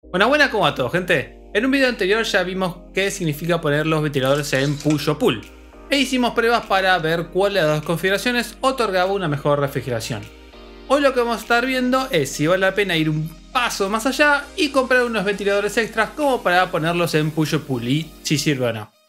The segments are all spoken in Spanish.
Buena, ¿cómo va todo, gente? En un video anterior ya vimos qué significa poner los ventiladores en push o pull, e hicimos pruebas para ver cuál de las dos configuraciones otorgaba una mejor refrigeración. Hoy lo que vamos a estar viendo es si vale la pena ir un paso más allá y comprar unos ventiladores extras como para ponerlos en push o pull y si sirve o no.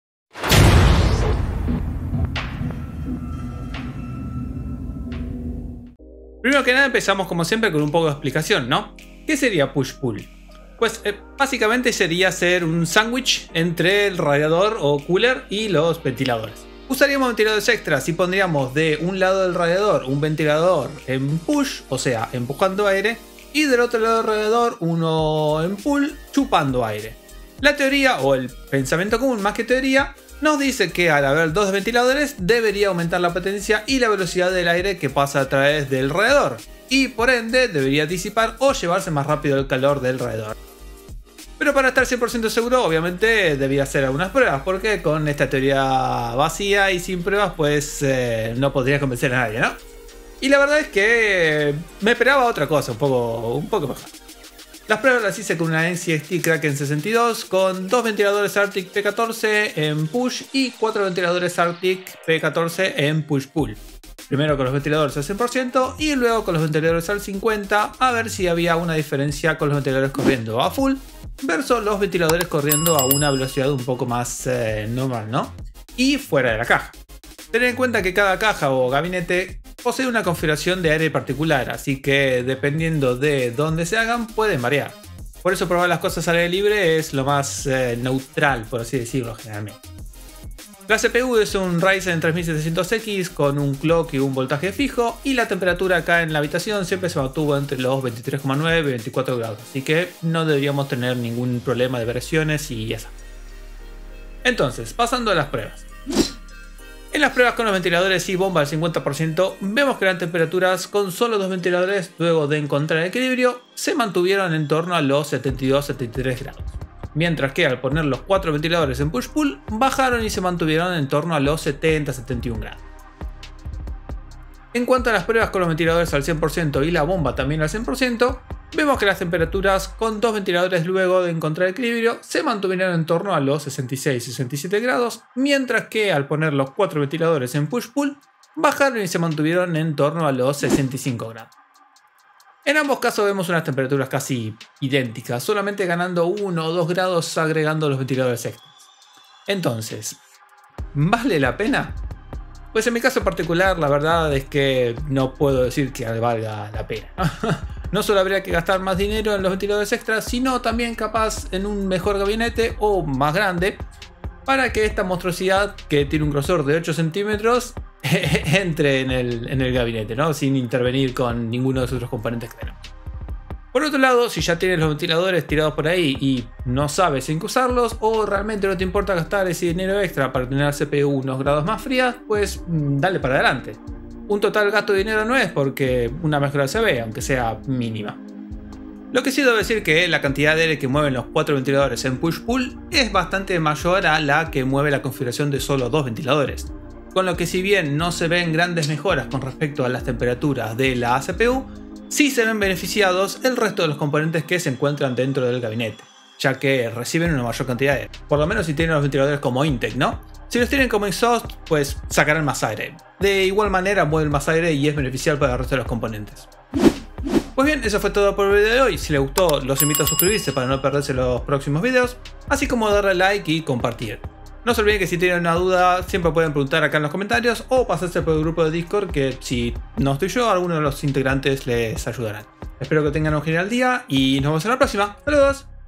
Primero que nada empezamos como siempre con un poco de explicación, ¿no? ¿Qué sería push-pull? Pues básicamente sería hacer un sándwich entre el radiador o cooler y los ventiladores. Usaríamos ventiladores extras y pondríamos de un lado del radiador un ventilador en push, o sea, empujando aire, y del otro lado del radiador uno en pull, chupando aire. La teoría, o el pensamiento común más que teoría, nos dice que al haber dos ventiladores debería aumentar la potencia y la velocidad del aire que pasa a través del radiador, y por ende debería disipar o llevarse más rápido el calor del radiador. Pero para estar 100% seguro, obviamente debía hacer algunas pruebas, porque con esta teoría vacía y sin pruebas pues no podría convencer a nadie, ¿no? Y la verdad es que me esperaba otra cosa, un poco mejor. Las pruebas las hice con una NZXT Kraken 62 con dos ventiladores Arctic P14 en push y cuatro ventiladores Arctic P14 en push-pull. Primero con los ventiladores al 100% y luego con los ventiladores al 50% a ver si había una diferencia con los ventiladores corriendo a full versus los ventiladores corriendo a una velocidad un poco más normal, ¿no? Y fuera de la caja. Tener en cuenta que cada caja o gabinete posee una configuración de aire particular, así que dependiendo de dónde se hagan pueden variar. Por eso probar las cosas al aire libre es lo más neutral, por así decirlo, generalmente. La CPU es un Ryzen 3700X con un clock y un voltaje fijo, y la temperatura acá en la habitación siempre se mantuvo entre los 23,9 y 24 grados, así que no deberíamos tener ningún problema de variaciones y eso. Entonces, pasando a las pruebas. En las pruebas con los ventiladores y bomba al 50%, vemos que las temperaturas con solo dos ventiladores, luego de encontrar el equilibrio, se mantuvieron en torno a los 72-73 grados. Mientras que al poner los cuatro ventiladores en push-pull, bajaron y se mantuvieron en torno a los 70-71 grados. En cuanto a las pruebas con los ventiladores al 100% y la bomba también al 100%, vemos que las temperaturas con dos ventiladores luego de encontrar el equilibrio se mantuvieron en torno a los 66-67 grados, mientras que al poner los cuatro ventiladores en push-pull, bajaron y se mantuvieron en torno a los 65 grados. En ambos casos vemos unas temperaturas casi idénticas, solamente ganando 1 o 2 grados agregando los ventiladores extras. Entonces, ¿vale la pena? Pues en mi caso particular la verdad es que no puedo decir que valga la pena. No solo habría que gastar más dinero en los ventiladores extras, sino también capaz en un mejor gabinete o más grande para que esta monstruosidad que tiene un grosor de 8 centímetros entre en el gabinete, ¿no? Sin intervenir con ninguno de sus otros componentes que tenemos. Por otro lado, si ya tienes los ventiladores tirados por ahí y no sabes en qué usarlos, o realmente no te importa gastar ese dinero extra para tener la CPU unos grados más frías, pues dale para adelante. Un total gasto de dinero no es, porque una mejora se ve, aunque sea mínima. Lo que sí debo decir que la cantidad de aire que mueven los cuatro ventiladores en push-pull es bastante mayor a la que mueve la configuración de solo dos ventiladores. Con lo que si bien no se ven grandes mejoras con respecto a las temperaturas de la CPU, sí se ven beneficiados el resto de los componentes que se encuentran dentro del gabinete, ya que reciben una mayor cantidad de aire. Por lo menos si tienen los ventiladores como intake, ¿no? Si los tienen como exhaust, pues sacarán más aire. De igual manera mueven más aire y es beneficial para el resto de los componentes. Pues bien, eso fue todo por el video de hoy. Si les gustó, los invito a suscribirse para no perderse los próximos videos, así como darle like y compartir. No se olviden que si tienen una duda siempre pueden preguntar acá en los comentarios o pasarse por el grupo de Discord, que si no estoy yo, alguno de los integrantes les ayudarán. Espero que tengan un genial día y nos vemos en la próxima. ¡Saludos!